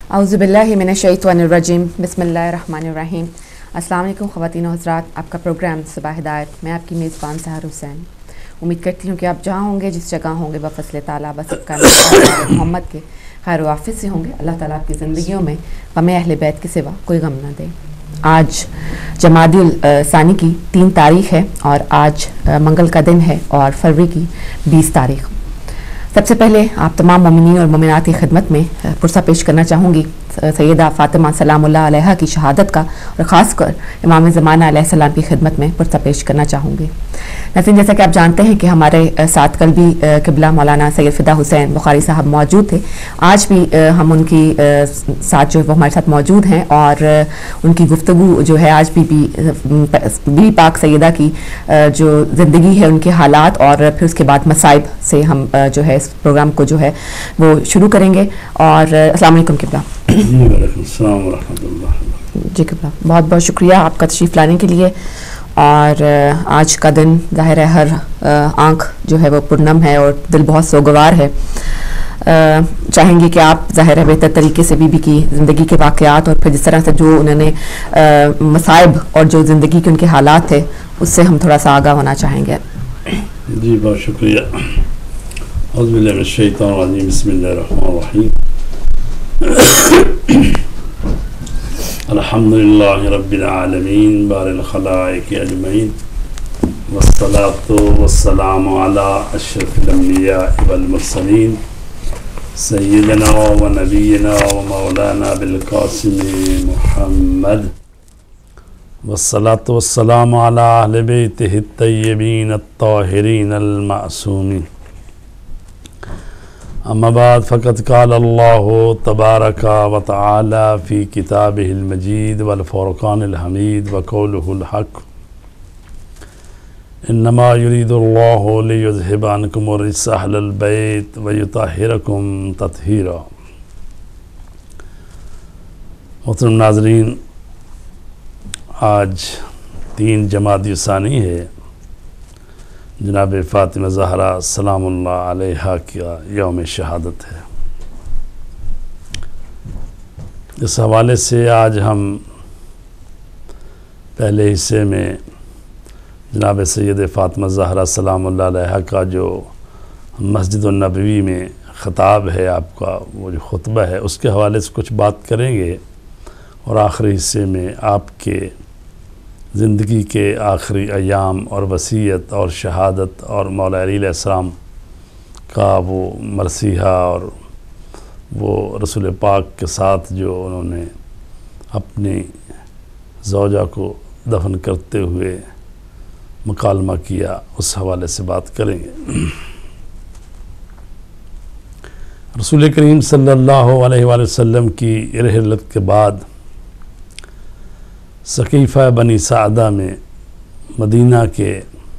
औज़ुबिल्लाहि मिनश्शैतानिर्रजीम बिस्मिल्लाहिर्रहमानिर्रहीम। अस्सलाम वालेकुम ख़वातीन और हज़रात, आपका प्रोग्राम सुबह हिदायत, मैं आपकी मेज़बान सहर हुसैन। उम्मीद करती हूँ कि आप जहाँ होंगे, जिस जगह होंगे, बफ़ज़्ल ताला सबका मोहम्मद के खैर वाफ़िज़ से होंगे। अल्लाह ताला आपकी ज़िंदगियों में गम अहले बैत के सिवा कोई गम ना दे। आज जमादुल सानी की 3 तारीख़ है और आज मंगल का दिन है और फरवरी की 20 तारीख़। सबसे पहले आप तमाम मोमिनीन और मोमिनात की खिदमत में पुरसा पेश करना चाहूँगी सैयदा फ़ातिमा सलामुल्लाह अलैहा की शहादत का, और ख़ासकर इमाम ज़माना अलैहिस्सलाम की खिदमत में पुरसा पेश करना चाहूँगी। नाज़रीन, जैसा कि आप जानते हैं कि हमारे साथ कल भी क़िबला मौलाना सैयद फ़िदा हुसैन बुखारी साहब मौजूद थे। आज भी हम उनकी साथ जो वो हमारे साथ मौजूद हैं और उनकी गुफ्तगू जो है आज भी पाक सैयदा की जो ज़िंदगी है, उनके हालात और फिर उसके बाद मसाइब से हम जो है इस प्रोग्राम को जो है वो शुरू करेंगे। और अस्सलाम वालेकुम क़िबला। जी क़िबला, बहुत बहुत शुक्रिया आपका तशरीफ़ लाने के लिए। और आज का दिन ज़ाहिर है हर आँख जो है वो पुरनम है और दिल बहुत सोगवार है। चाहेंगे कि आप ज़ाहिर है बेहतर तरीके से बीबी की ज़िंदगी के वाक़यात और फिर जिस तरह से जो उन्होंने मसाइब और जो ज़िंदगी के उनके हालात थे उससे हम थोड़ा सा आगाह होना चाहेंगे। जी बहुत शुक्रिया। औज़ुबिल्लाहि मिनश्शैतानिर्रजीम बिस्मिल्लाहिर्रहमानिर्रहीम। अल्हम्दुलिल्लाहि रब्बिल आलमीन बारिल खलाइक़ि अजमईन वस्सलातु वस्सलामु अला अशरफिल अंबिया वल मुरसलीन सय्यिदना व नबिय्यिना व मौलाना बिल क़ासिम मुहम्मद वस्सलातु वस्सलामु अला अहलि बैतिहि अत्तय्यबीन अत्ताहिरीन अल-मासूमीन। अम्मा बाद फ़क़द क़ाल अल्लाहु तबारका व तआला फ़ी किताबिहिल मजीद वल फ़ुरक़ानिल हमीद व क़ौलुहुल हक़ इन्नमा युरीदुल्लाहु लियुज़हिबा अन्कुमुर रिज्सा अहलल बैत व युतहिरकुम तत्हीरा। मोहतरम नाज़रीन, आज 3 जमादुल सानी है, जनाब फ़ातिमा ज़हरा सलामुल्लाह अलैहा का यौम शहादत है। इस हवाले से आज हम पहले हिस्से में जनाब सैयद फ़ातिमा ज़हरा सलामुल्लाह अलैहा का जो मस्जिद नबवी में ख़िताब है आपका, वो जो खुतबा है उसके हवाले से कुछ बात करेंगे और आखिरी हिस्से में आपके ज़िंदगी के आखिरी अयाम और वसीयत और शहादत और मौला अली अलैहिस्सलाम का वो मरसीहा और वो रसूल पाक के साथ जो उन्होंने अपनी ज़ौजा को दफन करते हुए मुकालमा किया, उस हवाले से बात करेंगे। रसूल करीम सल्लल्लाहु अलैहि वसल्लम की रहलत के बाद सकीफ़ा बनी सादा में मदीना के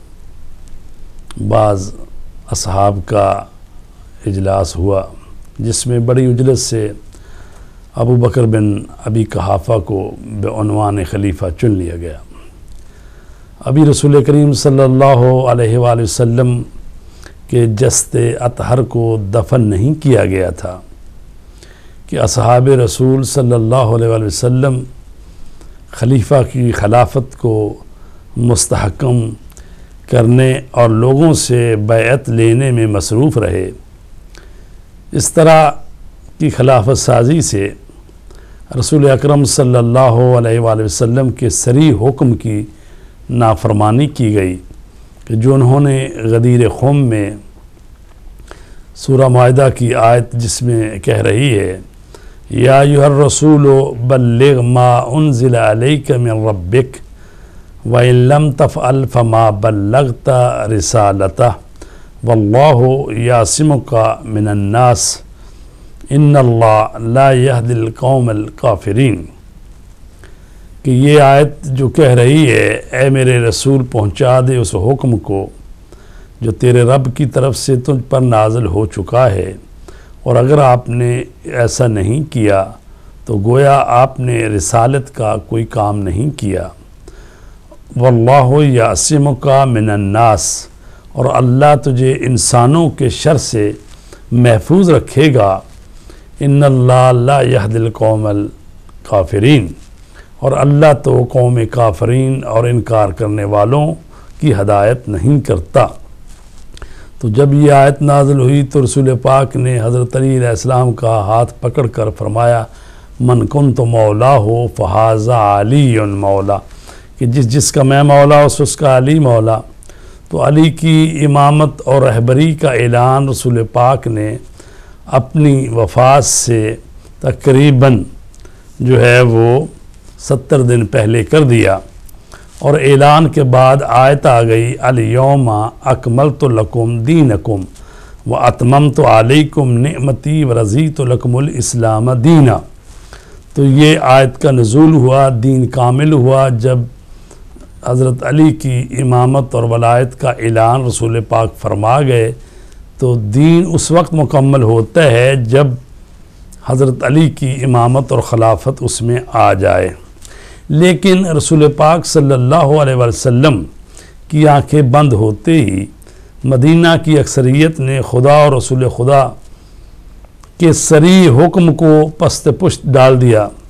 बाज़ असहाब का इजलास हुआ, जिसमें बड़ी उजलत से अबू बकर बिन अबी कहाफ़ा को बेउनवान खलीफ़ा चुन लिया गया। अभी रसूल करीम सल्लल्लाहु अलैहि वसल्लम के जस्ते अतहर को दफन नहीं किया गया था कि असहाब रसूल सल्लल्लाहु अलैहि वसल्लम खलीफ़ा की खिलाफत को मुस्तहकम करने और लोगों से बैअत लेने में मसरूफ़ रहे। इस तरह की खिलाफत साजी से रसूल अकरम सल्लल्लाहु अलैहि वसल्लम के सरी हुक्म की नाफरमानी की गई कि जो उन्होंने गदीर खुम में सूरह माइदा की आयत जिसमें कह रही है या अय्युहर रसूलो बल्लिग मा उन्ज़िला अलैका मिन रब्बिक व इन लम तफ़अल फ़मा बल्लग़ता रिसालतह वल्लाहु यासिमुका मिनन नास इन्नल्लाह ला यहदिल कौमल काफ़िरीन। कि ये आयत जो कह रही है, ए मेरे रसूल पहुँचा दे उस हुक्म को जो तेरे रब की तरफ से तुझ पर नाज़िल हो चुका है, और अगर आपने ऐसा नहीं किया तो गोया आपने रिसालत का कोई काम नहीं किया। वल्लाहु यासिमुका मिनन नास, और अल्लाह तुझे इंसानों के शर से महफूज रखेगा। ان اللہ لا یہدی القوم الکافرین، اور اللہ تو قوم کافرین اور انکار کرنے والوں کی ہدایت نہیں کرتا۔ تو جب یہ آیت نازل ہوئی تو رسول پاک نے حضرت علی علیہ السلام کا ہاتھ پکڑ کر فرمایا من کنت مولا ہو فہذا علی مولا، کہ جس کا میں مولا اس کا علی مولا۔ تو علی کی امامت اور رہبری کا اعلان رسول پاک نے اپنی وفات سے تقریباً جو ہے وہ 70 دن پہلے کر دیا، اور اعلان کے بعد آیت آ گئی الیوم اکملت لکم دینکم واتممت علیکم نعمتی ورضیت لکم الاسلام دینا۔ تو یہ آیت کا نزول ہوا، دین کامل ہوا جب حضرت علی کی امامت اور ولایت کا اعلان رسول پاک فرما گئے۔ تو دین اس وقت مکمل ہوتا ہے جب حضرت علی کی امامت اور خلافت اس میں آ جائے۔ لیکن رسول پاک صلی اللہ علیہ وسلم کی آنکھیں بند ہوتے ہی مدینہ کی اکثریت نے خدا اور رسول خدا کے صریح حکم کو پس پشت ڈال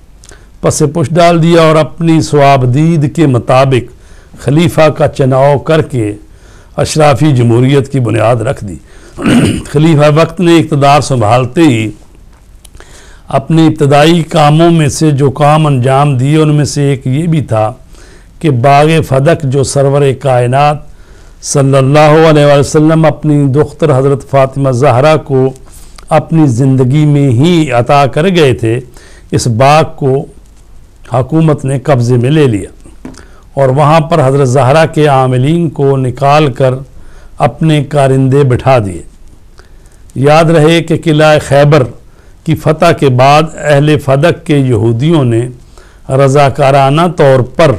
دیا اور اپنی صوابدید کے مطابق خلیفہ کا چناؤ کر کے اشرافی جمہوریت کی بنیاد رکھ دی۔ خلیفہ وقت نے اقتدار سنبھالتے ہی اپنے ابتدائی کاموں میں سے جو کام انجام دیے ان میں سے ایک یہ بھی تھا کہ باغ فدق جو سرور کائنات صلی اللہ علیہ وسلم اپنی دختر حضرت فاطمہ زہرا کو اپنی زندگی میں ہی عطا کر گئے تھے، اس باغ کو حکومت نے قبضے میں لے لیا اور وہاں پر حضرت زہرا کے عاملین کو نکال کر اپنے کارندے بٹھا دیے۔ یاد رہے کہ قلعہ خیبر کی فتح کے بعد اہل فدق کے یہودیوں نے رضاکارانہ طور پر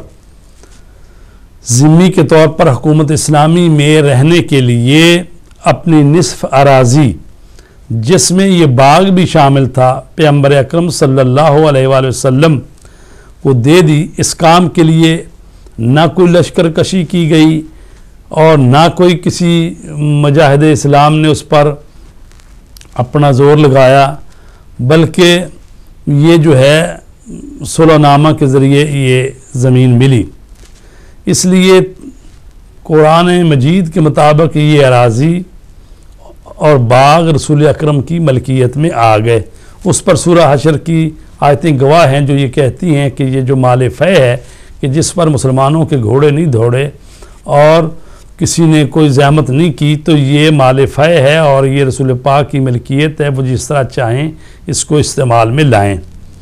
ذمہ کے طور پر حکومت اسلامی میں رہنے کے لیے اپنی نصف اراضی، جس میں یہ باغ بھی شامل تھا، پیغمبر اکرم صلی اللہ علیہ وآلہ وسلم کو دے دی۔ اس کام کے لیے نہ کوئی لشکر کشی کی گئی اور نہ کوئی کسی مجاہد اسلام نے اس پر اپنا زور لگایا، بلکہ یہ جو ہے صلح نامہ کے ذریعے یہ زمین ملی۔ اس لیے قرآن مجید کے مطابق یہ اراضی اور باغ رسول اکرم کی ملکیت میں آ گئے۔ اس پر سورہ حشر کی آیتیں گواہ ہیں جو یہ کہتی ہیں کہ یہ جو مال فے ہے کہ جس پر مسلمانوں کے گھوڑے نہیں دوڑے اور کسی نے کوئی زحمت نہیں کی، تو یہ مال فے ہے اور یہ رسول پاک کی ملکیت ہے، وہ جس طرح چاہیں اس کو استعمال میں لائیں۔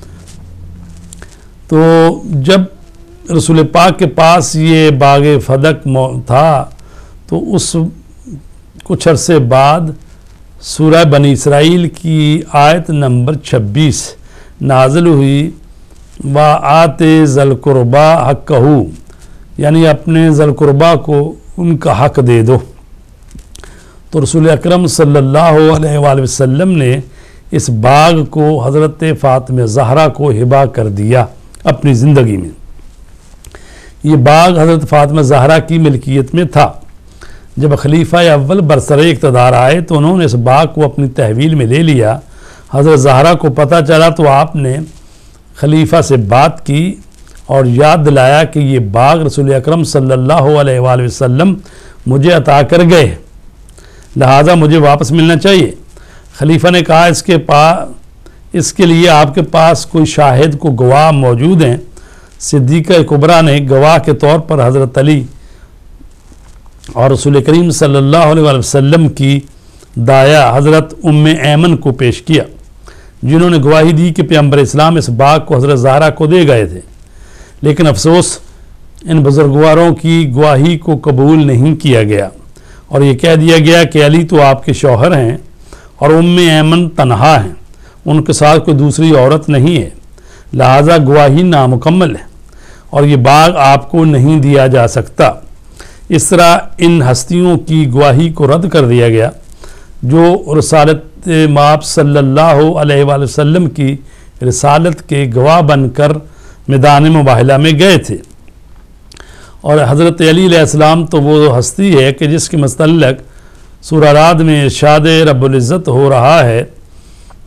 تو جب رسول پاک کے پاس یہ باغ فدق تھا تو اس کچھ عرصے بعد سورہ بنی اسرائیل کی آیت نمبر 26 نازل ہوئی، وَآتِ ذَا الْقُرْبَى حَقَّهُ، یعنی اپنے ذی القربہ کو ان کا حق دے دو۔ تو رسول اکرم صلی اللہ علیہ وآلہ وسلم نے اس باغ کو حضرت فاطمہ زہرا کو ہبہ کر دیا اپنی زندگی میں۔ یہ باغ حضرت فاطمہ زہرا کی ملکیت میں تھا۔ جب خلیفہ اول برسر اقتدار آئے تو انہوں نے اس باغ کو اپنی تحویل میں لے لیا۔ حضرت زہرا کو پتہ چلا تو آپ نے خلیفہ سے بات کی اور یاد دلایا کہ یہ باغ رسول اکرم صلی اللہ علیہ وآلہ وسلم مجھے عطا کر گئے، لہٰذا مجھے واپس ملنا چاہیے۔ خلیفہ نے کہا اس کے لیے آپ کے پاس کوئی شاہد کو گواہ موجود ہیں؟ صدیقہ کبریٰ نے گواہ کے طور پر حضرت علی اور رسول کریم صلی اللہ علیہ وآلہ وسلم کی دایا حضرت ام ایمن کو پیش کیا، جنہوں نے گواہی دی کہ پیغمبر اسلام اس باغ کو حضرت زہرا کو دے گئے تھے۔ لیکن افسوس ان بزرگواروں کی گواہی کو قبول نہیں کیا گیا اور یہ کہہ دیا گیا کہ علی تو آپ کے شوہر ہیں اور ام ایمن تنہا ہیں، ان کے ساتھ کوئی دوسری عورت نہیں ہے، لہٰذا گواہی نامکمل ہے اور یہ باغ آپ کو نہیں دیا جا سکتا۔ اس طرح ان ہستیوں کی گواہی کو رد کر دیا گیا جو رسالت مآب صلی اللہ علیہ وآلہ وسلم کی رسالت کے گواہ بن کر میدان مباہلہ میں گئے تھے۔ اور حضرت علی علیہ السلام تو وہ ہستی ہے کہ جس کے متعلق سورہ رعد میں ارشاد رب العزت ہو رہا ہے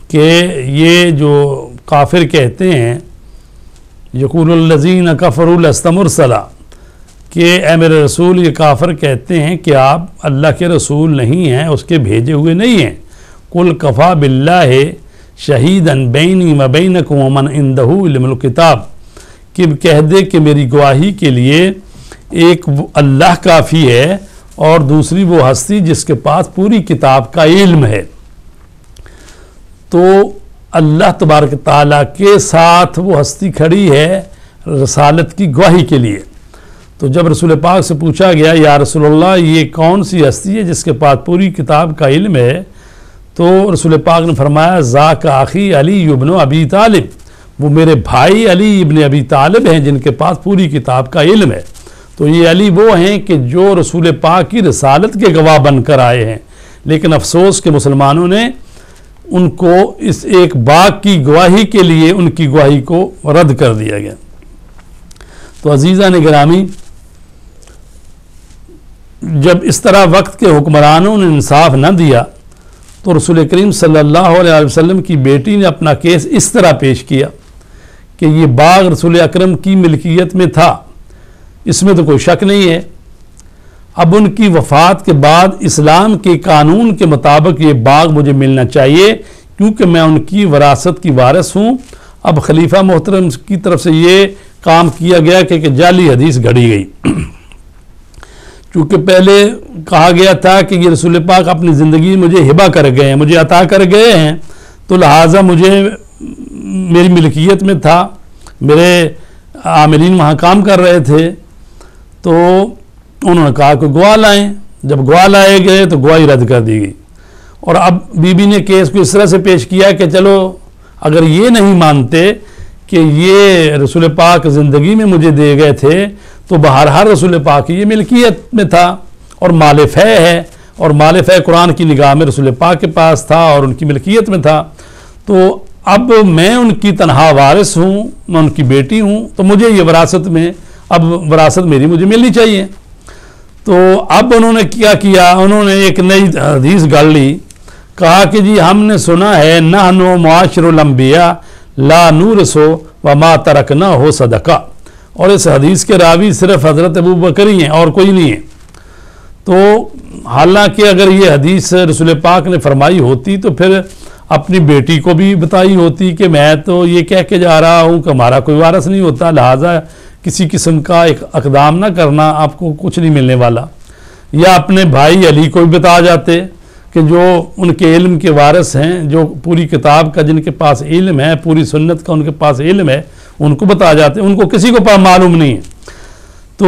کہ یہ جو کافر کہتے ہیں یقول الذین کفروا لست مرسلا، کہ اے میرے رسول، یہ کافر کہتے ہیں کہ آپ اللہ کے رسول نہیں ہیں، اس کے بھیجے ہوئے نہیں ہیں۔ قل کفا باللہ شہیدا بینی و بینکم ومن عندہ علم الکتاب، کہ کہہ دے کہ میری گواہی کے لیے ایک اللہ کافی ہے اور دوسری وہ ہستی جس کے پاس پوری کتاب کا علم ہے۔ تو اللہ تبارک تعالیٰ کے ساتھ وہ ہستی کھڑی ہے رسالت کی گواہی کے لیے۔ تو جب رسول پاک سے پوچھا گیا یا رسول اللہ یہ کون سی ہستی ہے جس کے پاس پوری کتاب کا علم ہے، تو رسول پاک نے فرمایا ذاک اخی علی ابن ابی طالب، وہ میرے بھائی علی ابن ابی طالب ہیں جن کے پاس پوری کتاب کا علم ہے۔ تو یہ علی وہ ہیں کہ جو رسول پاک کی رسالت کے گواہ بن کر آئے ہیں، لیکن افسوس کہ مسلمانوں نے ان کو اس ایک باغ کی گواہی کے لیے ان کی گواہی کو رد کر دیا گیا۔ تو عزیزان گرامی، جب اس طرح وقت کے حکمرانوں نے انصاف نہ دیا تو رسول کریم صلی اللہ علیہ وسلم کی بیٹی نے اپنا کیس اس طرح پیش کیا کہ یہ باغ رسول اکرم کی ملکیت میں تھا، اس میں تو کوئی شک نہیں ہے۔ اب ان کی وفات کے بعد اسلام کے قانون کے مطابق یہ باغ مجھے ملنا چاہیے کیونکہ میں ان کی وراثت کی وارث ہوں۔ اب خلیفہ محترم کی طرف سے یہ کام کیا گیا کہ جعلی حدیث گھڑی گئی، چونکہ پہلے کہا گیا تھا کہ یہ رسول پاک اپنی زندگی مجھے ہبہ کر گئے ہیں، مجھے عطا کر گئے ہیں، تو لہٰذا مجھے میری ملکیت میں تھا، میرے عاملین وہاں کام کر رہے تھے۔ تو انہوں نے کہا کہ گواہ لائیں، جب گواہ لائے گئے تو گواہی رد کر دی گئی۔ اور اب بی بی نے کیس کو اس طرح سے پیش کیا کہ چلو اگر یہ نہیں مانتے کہ یہ رسول پاک زندگی میں مجھے دے گئے تھے تو بہرحال رسول پاک کی یہ ملکیت میں تھا اور مال فہ ہے، اور مال فہ قرآن کی نگاہ میں رسول پاک کے پاس تھا اور ان کی ملکیت میں تھا، تو اب میں ان کی تنہا وارث ہوں، میں ان کی بیٹی ہوں، تو مجھے یہ وراثت میں اب وراثت میری مجھے ملنی چاہیے۔ تو اب انہوں نے کیا کیا، انہوں نے ایک نئی حدیث گھڑ لی، کہا کہ جی ہم نے سنا ہے نحن معاشر الانبیاء لا نورث وما ترکنا ہو صدقہ، اور اس حدیث کے راوی صرف حضرت ابو بکر ہی ہیں اور کوئی نہیں ہے۔ تو حالانکہ اگر یہ حدیث رسول پاک نے فرمائی ہوتی تو پھر اپنی بیٹی کو بھی بتائی ہوتی کہ میں تو یہ کہہ کے جا رہا ہوں کہ ہمارا کوئی وارث نہیں ہوتا، لہٰذا کسی قسم کا ایک اقدام نہ کرنا، آپ کو کچھ نہیں ملنے والا۔ یا اپنے بھائی علی کو بھی بتا جاتے کہ جو ان کے علم کے وارث ہیں، جو پوری کتاب کا جن کے پاس علم ہے، پوری سنت کا ان کے پاس علم ہے، ان کو بتا جاتے، ان کو کسی کو معلوم نہیں ہے۔ تو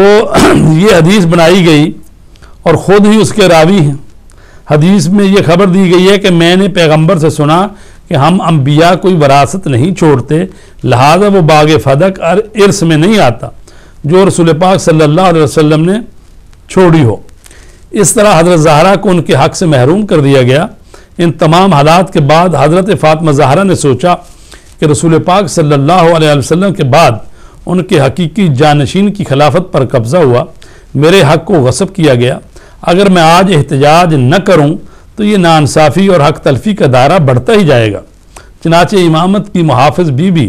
یہ حدیث بنائی گئی اور خود ہی اس کے راوی ہیں۔ حدیث میں یہ خبر دی گئی ہے کہ میں نے پیغمبر سے سنا کہ ہم انبیاء کوئی وراثت نہیں چھوڑتے، لہذا وہ باغ فدق ارث میں نہیں آتا جو رسول پاک صلی اللہ علیہ وسلم نے چھوڑی ہو۔ اس طرح حضرت زہرا کو ان کے حق سے محروم کر دیا گیا۔ ان تمام حالات کے بعد حضرت فاطمہ زہرا نے سوچا کہ رسول پاک صلی اللہ علیہ وسلم کے بعد ان کے حقیقی جانشین کی خلافت پر قبضہ ہوا، میرے حق کو غصب کیا گیا، اگر میں آج احتجاج نہ کروں تو یہ ناانصافی اور حق تلفی کا دائرہ بڑھتا ہی جائے گا۔ چنانچہ امامت کی محافظ بی بی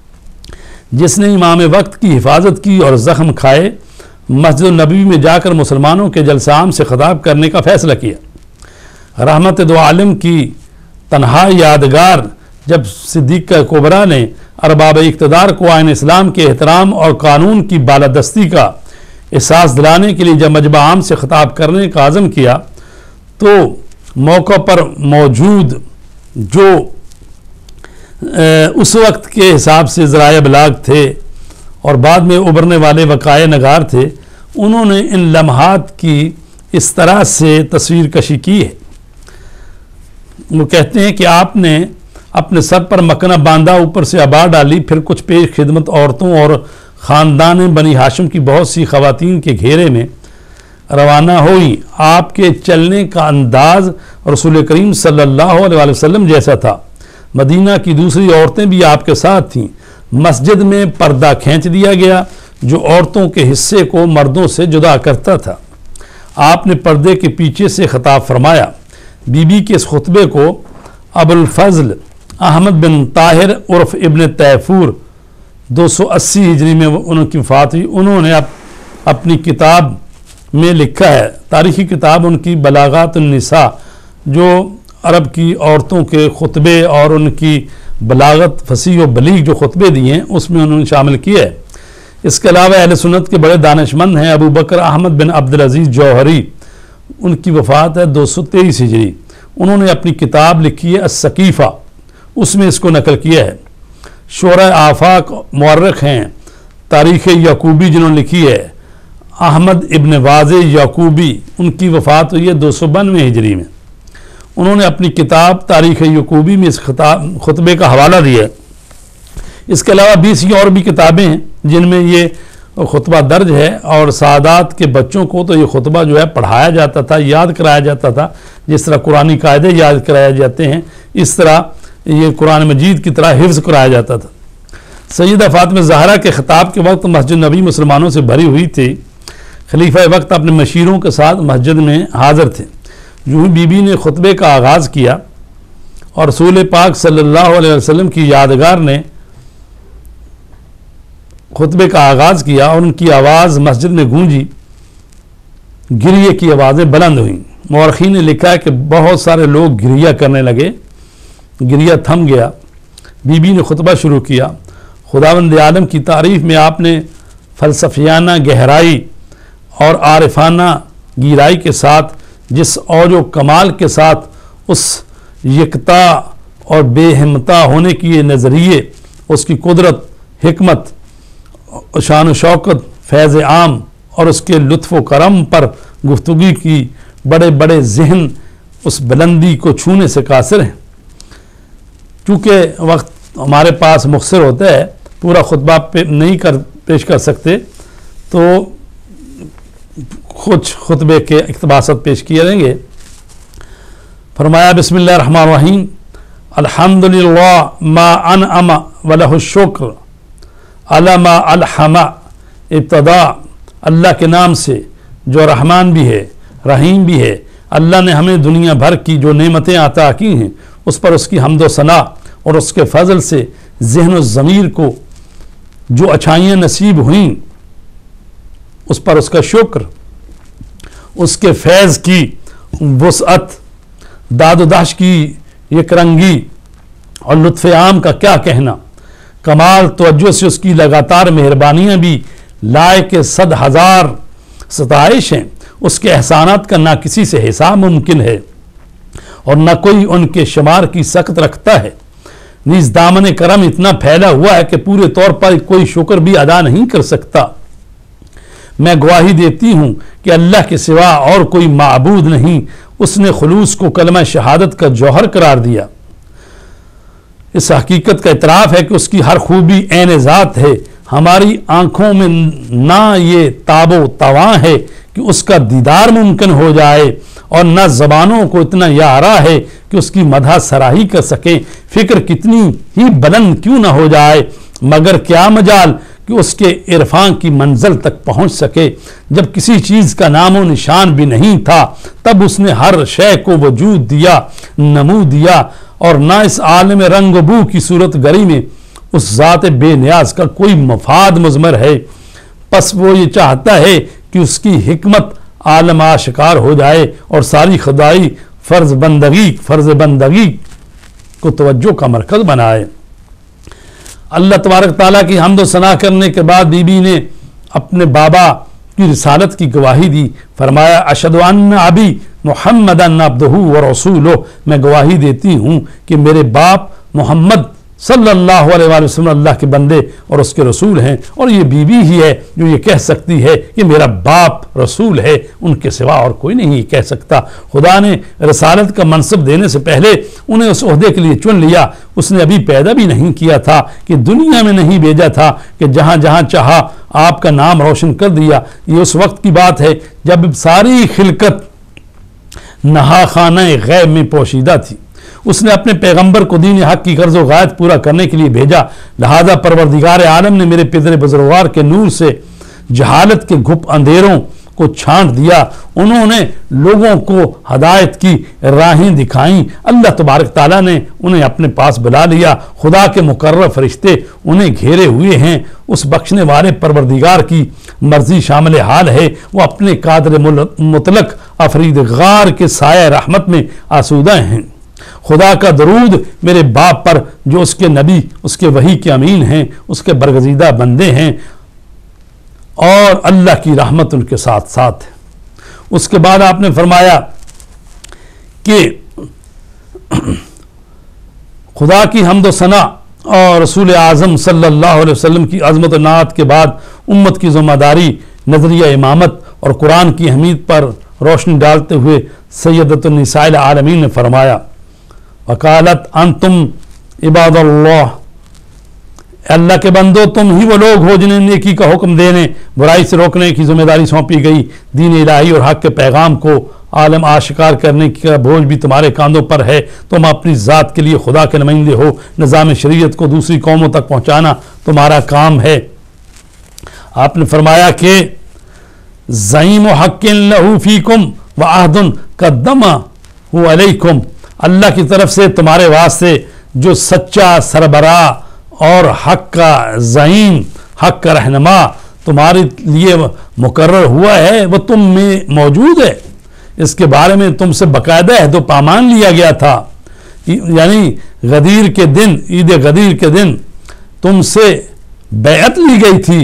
جس نے امام وقت کی حفاظت کی اور زخم کھائے، مسجد النبوی میں جا کر مسلمانوں کے جلسہ عام سے خطاب کرنے کا فیصلہ کیا۔ رحمت دو عالم کی تنہا یادگار جب صدیقہ کبریٰ نے ارباب اقتدار کو آئین اسلام کے احترام اور قانون کی بالادستی کا احساس دلانے کے لیے جب مجمع عام سے خطاب کرنے کا عزم کیا تو موقع پر موجود جو اس وقت کے حساب سے ذرائع ابلاغ تھے اور بعد میں ابھرنے والے وقائع نگار تھے، انہوں نے ان لمحات کی اس طرح سے تصویر کشی کی ہے۔ وہ کہتے ہیں کہ آپ نے اپنے سر پر مکنہ باندھا، اوپر سے عبا ڈالی، پھر کچھ پیش خدمت عورتوں اور خاندان بنی ہاشم کی بہت سی خواتین کے گھیرے میں روانہ ہوئی۔ آپ کے چلنے کا انداز رسول کریم صلی اللہ علیہ وسلم جیسا تھا۔ مدینہ کی دوسری عورتیں بھی آپ کے ساتھ تھیں۔ مسجد میں پردہ کھینچ دیا گیا جو عورتوں کے حصے کو مردوں سے جدا کرتا تھا۔ آپ نے پردے کے پیچھے سے خطاب فرمایا۔ بی بی کے اس خطبے کو ابو الفضل अहमद बिन ताहिर उर्फ इब्न तैफूर 280 हिजरी में उनकी वफ़ात हुई। उन्होंने अपनी किताब में लिखा है, तारीख़ी किताब उनकी बलागात निसा, जो अरब की औरतों के खुतबे और उनकी बलागत फसीह व बलीग जो खुतबे दिए हैं उसमें उन्होंने शामिल किया है। इसके अलावा अहले सुन्नत के बड़े दानिशमंद हैं अबू बकर अहमद बिन अब्दुल अजीज़ जौहरी, उनकी वफ़ात है 223 हिजरी। उन्होंने अपनी किताब लिखी है अस-सकीफ़ा, उसमें इसको नकल किया है। शोरा आफाक मुअर्रिख हैं तारीख़ याकूबी जिन्होंने लिखी है, अहमद इब्न वाज़े याकूबी, उनकी वफ़ात हुई है 292 हिजरी में। उन्होंने अपनी किताब तारीख़ याकूबी में इस खुतबे का हवाला दिया है। इसके अलावा 20 और भी किताबें हैं जिनमें ये खुतबा दर्ज है, और सादात के बच्चों को तो ये खुतबा जो है पढ़ाया जाता था, याद कराया जाता था। जिस तरह कुरानी कायदे याद कराए जाते हैं, इस तरह ये कुरान मजीद की तरह हिफ्ज़ कराया जाता था। सैयदा फातिमा ज़हरा के ख़िताब के वक्त मस्जिद नबी मुसलमानों से भरी हुई थी। खलीफा वक्त अपने मशीरों के साथ मस्जिद में हाज़िर थे। यूँ ही बीबी ने खुतबे का आगाज़ किया और रसूल पाक सल्लल्लाहु अलैहि वसल्लम की यादगार ने खुतबे का आगाज़ किया और उनकी आवाज़ मस्जिद में गूंजी, गिरिए की आवाज़ें बुलंद हुईं। मौरख़ीन ने लिखा है कि बहुत सारे लोग गिरिया करने लगे, गिरिया थम गया। बीबी ने खुतबा शुरू किया। खुदावंद आलम की तारीफ़ में आपने फ़लसफ़ियाना गहराई और आरिफाना गहराई के साथ, जिस औजो कमाल के साथ उस यकता और बेहिम्मता होने की ये नज़रिए, उसकी कुदरत, हिकमत, शान शौकत, फैज़ आम और उसके लुत्फ़ व करम पर गुफ्तगू की, बड़े बड़े ज़हन उस बुलंदी को छूने से कासिर हैं। चूँकि वक्त हमारे पास मुख्तसर होता है, पूरा खुतबा नहीं पेश कर सकते, तो कुछ खुतबे के इक़्तिबासात पेश किए रहेंगे। फरमाया बिस्मिल्लाहिर रहमानिर रहीम, अल्हम्दुलिल्लाह मा अनअमा व लहु शुक्र अला मा अलहमा। इब्तदा अल्लाह के नाम से जो रहमान भी है, रहीम भी है। अल्लाह ने हमें दुनिया भर की जो नेमतें अता की हैं उस पर उसकी हम्द व सना, और उसके फजल से ज़हन व ज़मीर को जो अच्छाइयाँ नसीब हुईं उस पर उसका शुक्र। उसके फैज़ की वसअत, दादोदाश की यकरंगी और लुत्फ़ आम का क्या कहना। कमाल तवज्जो से उसकी लगातार मेहरबानियाँ भी लायक 100,000 सताइश हैं। उसके एहसानात का ना किसी से हिसाब मुमकिन है और न कोई उनके शुमार की सख्त रखता है। नीज़ दामन करम इतना फैला हुआ है कि पूरे तौर पर कोई शुक्र भी अदा नहीं कर सकता। मैं गवाही देती हूँ कि अल्लाह के सिवा और कोई माबूद नहीं। उसने खुलूस को कलमा शहादत का जौहर करार दिया। इस हकीकत का इतराफ़ है कि उसकी हर खूबी ऐन ज़ात है। हमारी आँखों में ना ये ताबो तवां है कि उसका दीदार मुमकिन हो जाए, और न ज़बानों को इतना यारा है कि उसकी मदह सराही कर सकें। फ़िक्र कितनी ही बुलंद क्यों न हो जाए, मगर क्या मजाल कि उसके इरफान की मंजिल तक पहुँच सके। जब किसी चीज़ का नामो निशान भी नहीं था तब उसने हर शय को वजूद दिया, नमू दिया, और ना इस आलम रंग बू की सूरत गरी में उस ज़ात बेनियाज का कोई मफाद मुज़मर है। बस वो ये चाहता है कि उसकी हिकमत आलम आशिकार हो जाए और सारी खुदाई फ़र्ज़ बंदगी को तवज्जो का मरकज़ बनाए। अल्लाह तबारक ताला की हम्द व सना करने के बाद बीबी ने अपने बाबा की रिसालत की गवाही दी। फरमाया अशहदु अन्ना अबी मुहम्मदन अब्दुहु व रसूलुहु, मैं गवाही देती हूँ कि मेरे बाप मोहम्मद सल्लल्लाहु अलैहि वसल्लम अल्लाह के बंदे और उसके रसूल हैं। और ये बीबी ही है जो ये कह सकती है कि मेरा बाप रसूल है, उनके सिवा और कोई नहीं कह सकता। खुदा ने रसालत का मनसब देने से पहले उन्हें उस ओहदे के लिए चुन लिया। उसने अभी पैदा भी नहीं किया था, कि दुनिया में नहीं भेजा था, कि जहाँ जहाँ चाहा आपका नाम रोशन कर दिया। ये उस वक्त की बात है जब सारी खिलकत नहा खाना गैब में पोशीदा थी। उसने अपने पैगंबर को दीन हक की गर्ज़ व गायत पूरा करने के लिए भेजा। लिहाजा परवरदिगार आलम ने मेरे पिदर बुजुर्गवार के नूर से जहालत के घुप अंधेरों को छांट दिया, उन्होंने लोगों को हदायत की राहें दिखाईं। अल्लाह तबारक ताला ने उन्हें अपने पास बुला लिया। खुदा के मुकर्रब फरिश्ते उन्हें घेरे हुए हैं। उस बख्शने वाले परवरदिगार की मर्जी शामिल हाल है। वो अपने कादर मुतलक अफरीदगार के साया रहमत में आसूदा हैं। खुदा का दरूद मेरे बाप पर जो उसके नबी, उसके वही के अमीन हैं, उसके बरगजीदा बंदे हैं, और अल्लाह की रहमत उनके साथ साथ है। उसके बाद आपने फरमाया कि खुदा की हम्द व सना और रसूल आज़म सल्लल्लाहु अलैहि वसल्लम की अज़मत व नात के बाद उम्मत की ज़िम्मेदारी, नज़रिया इमामत और कुरान की अहमियत पर रोशनी डालते हुए सैयदतुन निसाइल आलमीन ने फरमाया, वकालत अंतुम इबादल्लाह, अल्लाह के बंदो तुम ही वो लोग हो जिन्हें नेकी का हुक्म देने, बुराई से रोकने की जिम्मेदारी सौंपी गई। दीन इलाही और हक के पैगाम को आलम आशिकार करने का बोझ भी तुम्हारे कांधों पर है। तुम अपनी ज़ात के लिए खुदा के नुमाइंदे हो। निज़ाम शरीयत को दूसरी कौमों तक पहुँचाना तुम्हारा काम है। आपने फरमाया कि ज़ईम हक़्क़िन लहू फ़ीकुम व अहदुन क़द्दमहु अलैकुम, अल्लाह की तरफ से तुम्हारे वास्ते जो सच्चा सरबराह और हक का ज़ईम, हक का रहनुमा तुम्हारे लिए मुकर्रर हुआ है, वो तुम में मौजूद है। इसके बारे में तुमसे बाकायदा अहद पामान लिया गया था। यानी गदीर के दिन, ईद गदीर के दिन तुमसे बैअत ली गई थी।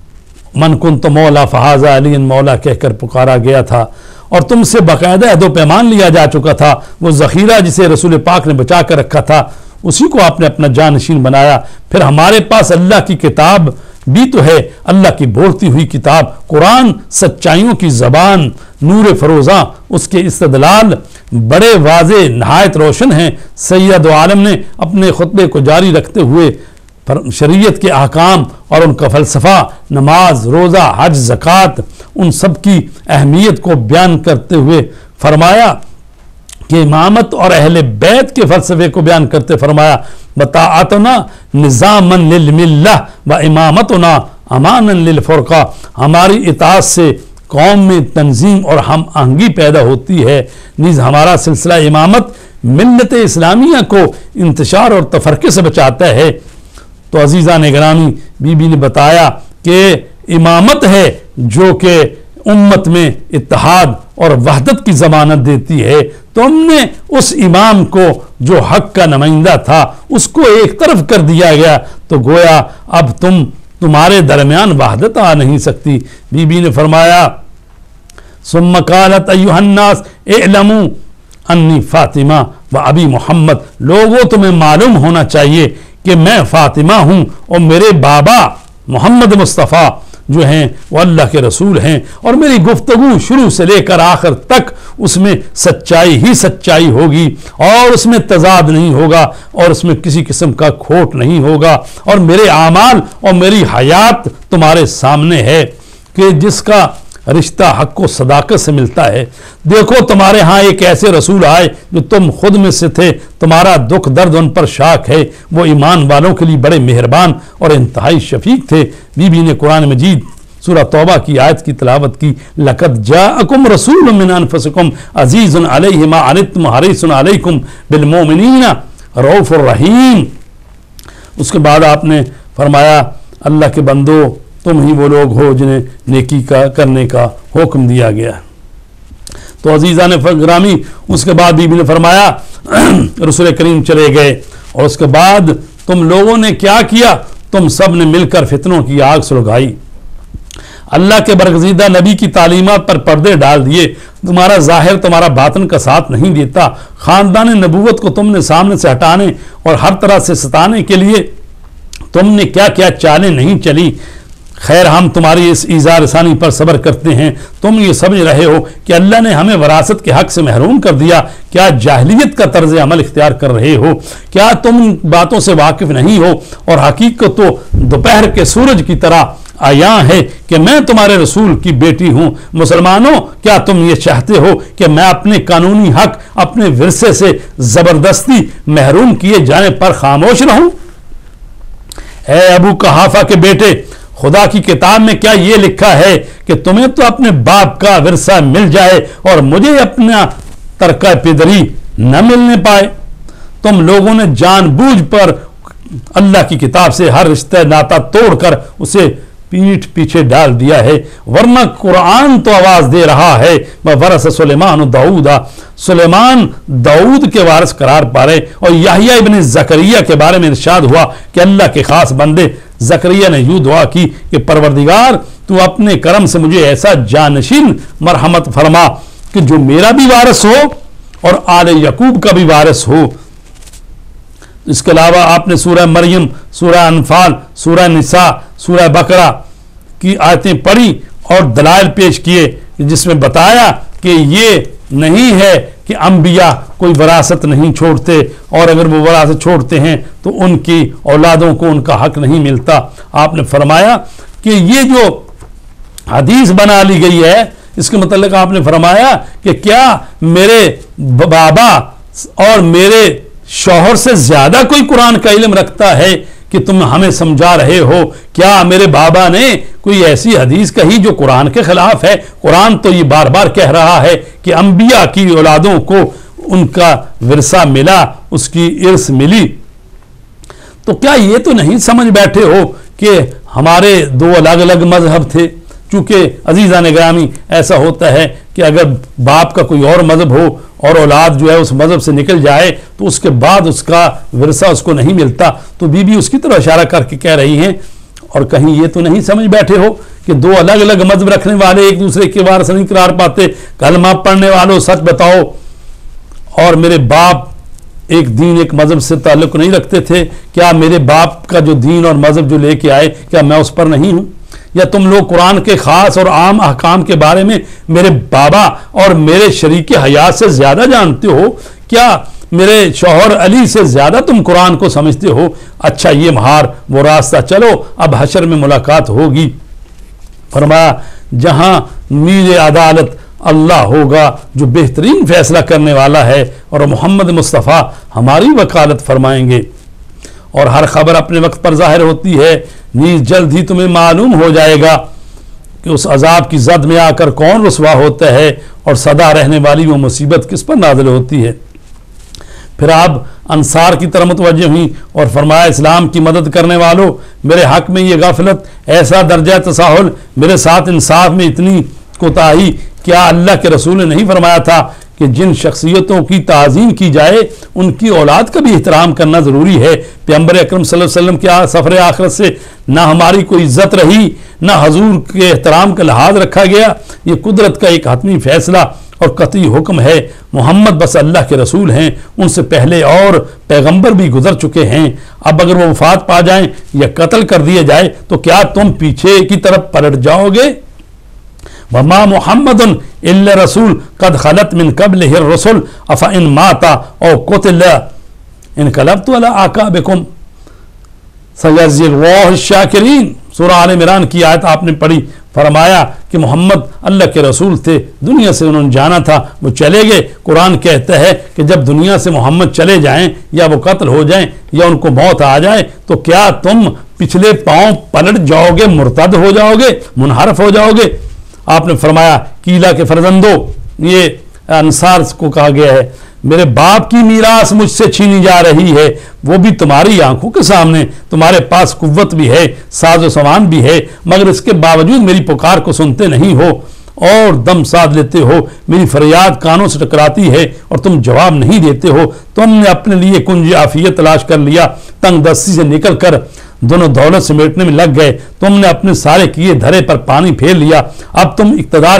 मन कुंत मौला फ़हाज़ा अली मौला कहकर पुकारा गया था और तुमसे बाकायदा अहद पैमान लिया जा चुका था। वो ज़ख़ीरा जिसे रसूल पाक ने बचा कर रखा था, उसी को आपने अपना जानशीन बनाया। फिर हमारे पास अल्लाह की किताब भी तो है, अल्लाह की बोलती हुई किताब कुरान, सच्चाइयों की ज़बान, नूर फरोज़ा, उसके इस्तदलाल बड़े वाज़े नहायत रोशन हैं। सैयद आलम ने अपने खुतबे को जारी रखते हुए शरीयत के अहकाम और उनका फ़लसफ़ा, नमाज, रोज़ा, हज, ज़कात, उन सब की अहमियत को बयान करते हुए फरमाया कि इमामत और अहले बैत के फ़लसफ़े को बयान करते फरमाया, बताअतना निज़ामन लिल मिल्ला व इमामतना अमानन लिल फ़ुरक़ा, हमारी इताअत से कौम में तंजीम और हम आहंगी पैदा होती है। नीज़ हमारा सिलसिला इमामत मिल्लत इस्लामिया को इंतशार और तफरक़े से बचाता है। तो अज़ीज़ान गिरामी, बीबी ने बताया कि इमामत है जो कि उम्मत में इत्तेहाद और वहदत की ज़मानत देती है। तो हमने उस इमाम को जो हक का नुमाइंदा था उसको एक तरफ कर दिया गया, तो गोया अब तुम्हारे दरमियान वहदत आ नहीं सकती। बीबी ने फरमाया, सुम्मा क़ालत अय्युहन्नास इअलमू अन्नी फ़ातिमा व अबी मोहम्मद, लोगों तुम्हें मालूम होना चाहिए कि मैं फ़ातिमा हूँ और मेरे बाबा मोहम्मद मुस्तफ़ा जो हैं वो अल्लाह के रसूल हैं, और मेरी गुफ्तगू शुरू से लेकर आखिर तक उसमें सच्चाई ही सच्चाई होगी और उसमें तजाद नहीं होगा और उसमें किसी किस्म का खोट नहीं होगा। और मेरे आमाल और मेरी हयात तुम्हारे सामने है कि जिसका रिश्ता हक को सदाकत से मिलता है। देखो तुम्हारे यहाँ एक ऐसे रसूल आए जो तुम खुद में से थे, तुम्हारा दुख दर्द उन पर शाक है, वो ईमान वालों के लिए बड़े मेहरबान और इंतहाई शफीक थे। बीबी ने कुरान मजीद सूरह तौबा की आयत की तिलावत की, लक़द जाअकुम रसूलुम मिन अनफुसिकुम अज़ीज़ुन अलैहि मा अनित्तुम हरीसुन अलैकुम बिल मोमिनीना रऊफ़ुर रहीम। उसके बाद आपने फरमाया, अल्लाह के बंदो तुम ही वो लोग हो जिन्हें नेकी का करने का हुक्म दिया गया। तो अजीज़ा ने गिरामी, उसके बाद बीबी ने फरमाया रसूल करीम चले गए और उसके बाद तुम लोगों ने क्या किया, तुम सब ने मिलकर फितनों की आग सुलगाई, अल्लाह के बरगज़ीदा नबी की तालीमात पर पर्दे डाल दिए, तुम्हारा ज़ाहिर तुम्हारा बातिन का साथ नहीं देता। ख़ानदान नबूवत को तुमने सामने से हटाने और हर तरह से सताने के लिए तुमने क्या क्या चालें नहीं चली। खैर, हम तुम्हारी इस ईज़ा रसानी पर सब्र करते हैं। तुम ये समझ रहे हो कि अल्लाह ने हमें वरासत के हक़ से महरूम कर दिया, क्या जाहिलियत का तर्ज अमल इख्तियार कर रहे हो? क्या तुम बातों से वाकिफ़ नहीं हो? और हकीकत तो दोपहर के सूरज की तरह आया है कि मैं तुम्हारे रसूल की बेटी हूँ। मुसलमानों, क्या तुम ये चाहते हो कि मैं अपने कानूनी हक, अपने विरसे से ज़बरदस्ती महरूम किए जाने पर खामोश रहूँ? ए अबू कहाफा के बेटे, खुदा की किताब में क्या ये लिखा है कि तुम्हें तो अपने बाप का विरसा मिल जाए और मुझे अपना तरका पिदरी न मिलने पाए। तुम लोगों ने जानबूझ पर अल्लाह की किताब से हर रिश्ते नाता तोड़कर उसे पीठ पीछे डाल दिया है, वरना कुरान तो आवाज दे रहा है वरस सुलेमान दाऊदा, सुलेमान दाऊद के वारिस करार पा रहे। और याहिया इब्न जकरिया के बारे में इरशाद हुआ कि अल्लाह के खास बंदे जकरिया ने यूं दुआ की कि परवरदिगार तू अपने करम से मुझे ऐसा जानशीन मरहमत फरमा कि जो मेरा भी वारिस हो और आले यकूब का भी वारिस हो। इसके अलावा आपने सूरह मरियम, सूरह अनफाल, सूरह निसा, सूरह बकरा की आयतें पढ़ी और दलाइल पेश किए जिसमें बताया कि ये नहीं है कि अंबिया कोई विरासत नहीं छोड़ते और अगर वो विरासत छोड़ते हैं तो उनकी औलादों को उनका हक नहीं मिलता। आपने फरमाया कि ये जो हदीस बना ली गई है इसके मतलब आपने फरमाया कि क्या मेरे बाबा और मेरे शौहर से ज्यादा कोई कुरान का इल्म रखता है कि तुम हमें समझा रहे हो? क्या मेरे बाबा ने कोई ऐसी हदीस कही जो कुरान के खिलाफ है? कुरान तो ये बार बार कह रहा है कि अंबिया की औलादों को उनका विरसा मिला, उसकी इर्स मिली। तो क्या ये तो नहीं समझ बैठे हो कि हमारे दो अलग अलग मजहब थे? चूंकि अजीज़ान ग्रामी ऐसा होता है कि अगर बाप का कोई और मजहब हो और औलाद जो है उस मजहब से निकल जाए तो उसके बाद उसका विरसा उसको नहीं मिलता। तो बीबी उसकी तरफ इशारा करके कह रही हैं और कहीं ये तो नहीं समझ बैठे हो कि दो अलग अलग मजहब रखने वाले एक दूसरे के वारिस नहीं करार पाते। कलमा पढ़ने वालों सच बताओ, और मेरे बाप एक दीन एक मजहब से ताल्लुक नहीं रखते थे, क्या मेरे बाप का जो दीन और मजहब जो लेके आए क्या मैं उस पर नहीं हूं? या तुम लोग कुरान के खास और आम अहकाम के बारे में मेरे बाबा और मेरे शरीक हयात से ज्यादा जानते हो? क्या मेरे शौहर अली से ज्यादा तुम कुरान को समझते हो? अच्छा ये महार वो रास्ता चलो, अब हशर में मुलाकात होगी। फरमाया जहां मीर अदालत अल्लाह होगा जो बेहतरीन फैसला करने वाला है और मोहम्मद मुस्तफ़ा हमारी वकालत फरमाएंगे और हर खबर अपने वक्त पर जाहिर होती है। नीज जल्द ही तुम्हें मालूम हो जाएगा कि उस अजाब की जद में आकर कौन रुसवा होता है और सदा रहने वाली वो मुसीबत किस पर नाजिल होती है। फिर आप अंसार की तरफ मुतवज्जे हुई और फरमाया इस्लाम की मदद करने वालों, मेरे हक में ये गफलत, ऐसा दर्जा तसाहुल, मेरे साथ इंसाफ में इतनी कोताही, क्या अल्लाह के रसूल ने नहीं फरमाया था कि जिन शख्सियतों की ताज़ीम की जाए उनकी औलाद का भी एहतराम करना ज़रूरी है। पैगंबर अकरम सल्लल्लाहु अलैहि वसल्लम के सफ़र आखिरत से ना हमारी कोई इज्जत रही, ना हजूर के एहतराम का लिहाज रखा गया। ये कुदरत का एक हतमी फैसला और कतई हुक्म है। मोहम्मद बस अल्लाह के रसूल हैं, उनसे पहले और पैगंबर भी गुजर चुके हैं। अब अगर वो वफात पा जाएं या कत्ल कर दिए जाए तो क्या तुम पीछे की तरफ पलट जाओगे? वमा मुहम्मदुन इल्ला रसूल कद खलत मिन क़ब्लिहि रसूल अफ़ा इन माता औ कुतिला इनक़लबतु अला आक़ाबिकुम सयज़्ज़िल्लाहु शाकिरीन। सूरह आल इमरान की आयत आपने पढ़ी। फरमाया कि मोहम्मद अल्लाह के रसूल थे, दुनिया से उन्होंने जाना था, वो चले गए। कुरान कहता है कि जब दुनिया से मोहम्मद चले जाएं या वो कत्ल हो जाएं या उनको मौत आ जाए तो क्या तुम पिछले पांव पलट जाओगे, मुर्तद हो जाओगे, मुनहरफ हो जाओगे? आपने फरमाया कीला के फरजंदो, ये अंसार को कहा गया है, मेरे बाप की मीरास मुझसे छीनी जा रही है, वो भी तुम्हारी आंखों के सामने। तुम्हारे पास कुव्वत भी है, साजो सामान भी है, मगर इसके बावजूद मेरी पुकार को सुनते नहीं हो और दम साध लेते हो। मेरी फरियाद कानों से टकराती है और तुम जवाब नहीं देते हो। तुमने अपने लिए कुंज आफियत तलाश कर लिया, तंग दस्ती से निकल कर दोनों दौलत समेटने में लग गए। तुमने अपने सारे किए धरे पर पानी फेर लिया। अब तुम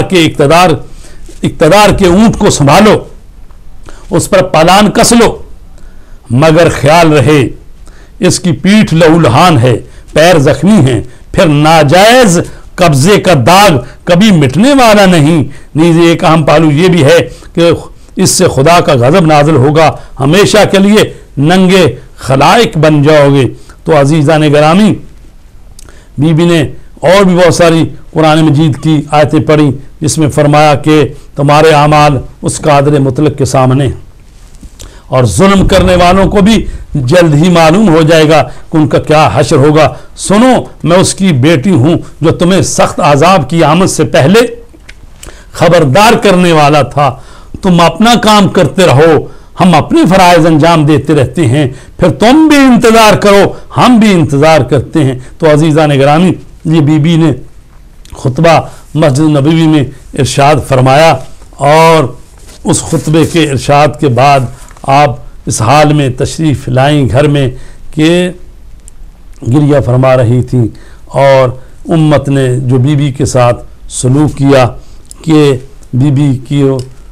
इक़्तिदार के ऊंट को संभालो, उस पर पालान कस लो, मगर ख्याल रहे इसकी पीठ लहूलहान है, पैर जख्मी हैं, फिर नाजायज कब्जे का दाग कभी मिटने वाला नहीं। नीज एक अहम पहलू ये भी है कि इससे खुदा का गजब नाजिल होगा, हमेशा के लिए नंगे खलाइक बन जाओगे। तो अजीज़ान गिरामी, बीबी ने और भी बहुत सारी कुरान मजीद की आयतें पढ़ी जिसमें फरमाया कि तुम्हारे आमाल उस कादर मुतलक के सामने اور ظلم کرنے والوں کو بھی جلد ہی معلوم ہو جائے گا کہ ان کا کیا حشر ہوگا۔ سنو، میں اس کی بیٹی ہوں جو تمہیں سخت عذاب کی آمد سے پہلے خبردار کرنے والا تھا۔ تم اپنا کام کرتے رہو، ہم اپنے فرائض انجام دیتے رہتے ہیں، پھر تم بھی انتظار کرو، ہم بھی انتظار کرتے ہیں۔ تو عزیزان گرامی، یہ بی بی نے خطبہ مسجد نبوی میں ارشاد فرمایا، اور اس خطبے کے ارشاد کے بعد آپ اس حال میں تشریف لائیں گھر میں کہ گریہ فرما رہی تھیں، اور امت نے جو بی بی کے ساتھ سلوک کیا کہ بی بی کی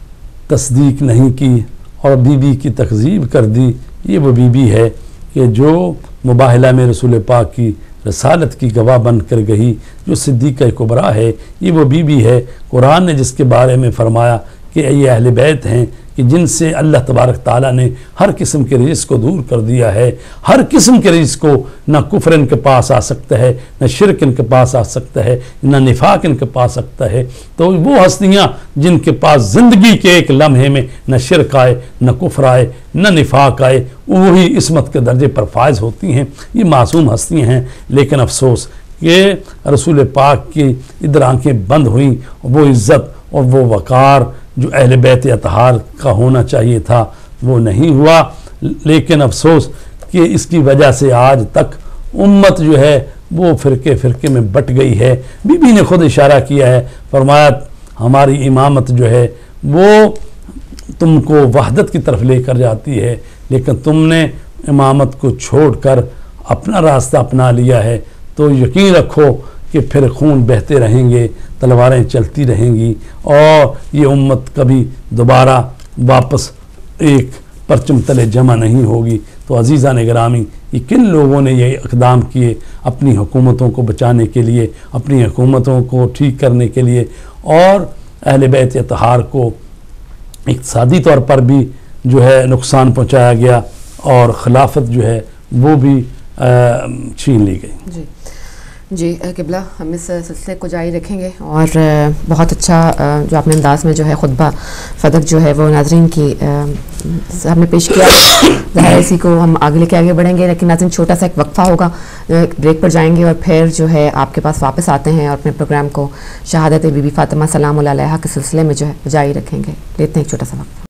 تصدیق نہیں کی اور بی بی کی تکذیب کر دی، یہ وہ بی بی ہے کہ جو مباہلہ میں رسول پاک کی رسالت کی گواہ بن کر گئی، جو صدیقہ کبریٰ ہے۔ یہ وہ بی بی ہے قرآن نے جس کے بارے میں فرمایا کہ یہ اہل بیت ہیں کہ جن سے اللہ تبارک تعالیٰ نے ہر قسم کے رزق کو دور کر دیا ہے، ہر قسم کے رزق کو، نہ کفر ان کے پاس آ سکتا ہے، نہ شرک ان کے پاس آ سکتا ہے، نہ نفاق ان کے پاس آ سکتا ہے۔ تو وہ ہستیاں جن کے پاس زندگی کے ایک لمحے میں نہ شرک آئے، نہ کفر آئے، نہ نفاق آئے، وہی عصمت کے درجے پر فائز ہوتی ہیں۔ یہ معصوم ہستیاں ہیں، لیکن افسوس کہ رسول پاک کی ادھر آنکھیں بند ہوئیں، وہ عزت اور وہ وقار جو اہل بیت اطہار کا ہونا چاہیے تھا وہ نہیں ہوا۔ لیکن افسوس کہ اس کی وجہ سے آج تک امت جو ہے وہ فرقے میں بٹ گئی ہے۔ بی بی نے خود اشارہ کیا ہے، فرمایا ہماری امامت جو ہے وہ تم کو وحدت کی طرف لے کر جاتی ہے، لیکن تم نے امامت کو چھوڑ کر اپنا راستہ اپنا لیا ہے، تو یقین رکھو کہ پھر خون بہتے رہیں گے، تلواریں چلتی رہیں گی، اور یہ امت کبھی دوبارہ واپس ایک پرچم تلے جمع نہیں ہوگی۔ تو عزیزان گرامی، یہ کن لوگوں نے یہ اقدام کیے اپنی حکومتوں کو بچانے کے لیے، اپنی حکومتوں کو ٹھیک کرنے کے لیے، اور اہل بیت اطہار کو اقتصادی طور پر بھی جو ہے نقصان پہنچایا گیا، اور خلافت جو ہے وہ بھی چھین لی گئی۔ جی قبلہ، ہم اس سلسلے کو جاری رکھیں گے، اور بہت اچھا جو آپ نے انداز میں جو ہے خطبہ فدق جو ہے وہ ناظرین کی ہم نے پیش کیا۔ ظاہر اسی کو ہم آگے بڑھیں گے، لیکن ناظرین چھوٹا سا ایک وقفہ ہوگا، بریک پر جائیں گے، اور پھر جو ہے آپ کے پاس واپس آتے ہیں اور اپنے پروگرام کو شہادت بی بی فاطمہ سلام اللہ علیہا کے سلسلے میں جو ہے جاری رکھیں گے۔ لیتے ہیں ایک چھوٹا سا وقفہ۔